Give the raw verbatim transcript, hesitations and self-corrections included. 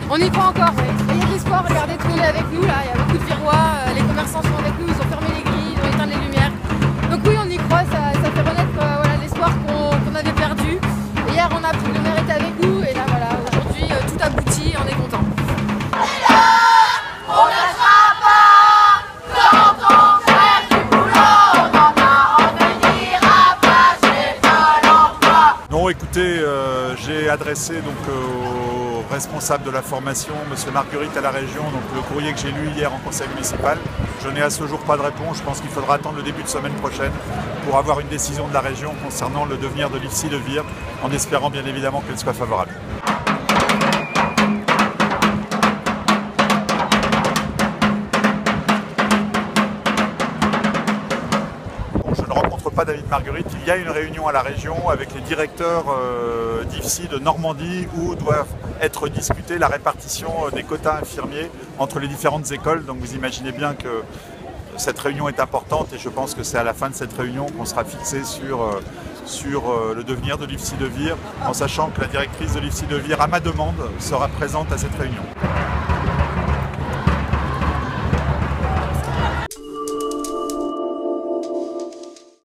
On y croit encore, oui. Il y a de l'espoir, regardez, tout le monde est avec nous là, il y a beaucoup de Virois, euh, les commerçants sont avec nous, ils ont fermé les grilles, ils ont éteint les lumières. Donc oui, on y croit, ça, ça fait renaître euh, voilà, l'espoir qu'on qu'on avait perdu. Et hier, on a pris le maire était avec nous et là voilà, aujourd'hui euh, tout aboutit et on est content. On lâchera pas quand on fait du boulot, non, non, on ne dira pas chez Pôle emploi. Non, écoutez, euh, j'ai adressé donc euh, au responsable de la formation, M. Marguerite à la région, donc le courrier que j'ai lu hier en conseil municipal. Je n'ai à ce jour pas de réponse. Je pense qu'il faudra attendre le début de semaine prochaine pour avoir une décision de la région concernant le devenir de l'I F C de Vire, en espérant bien évidemment qu'elle soit favorable. Je ne rencontre pas David Marguerite. Il y a une réunion à la région avec les directeurs euh, d'I F C de Normandie où doivent être discutée la répartition des quotas infirmiers entre les différentes écoles. Donc vous imaginez bien que cette réunion est importante et je pense que c'est à la fin de cette réunion qu'on sera fixé sur, euh, sur euh, le devenir de l'I F C de Vire, en sachant que la directrice de l'I F C de Vire, à ma demande, sera présente à cette réunion.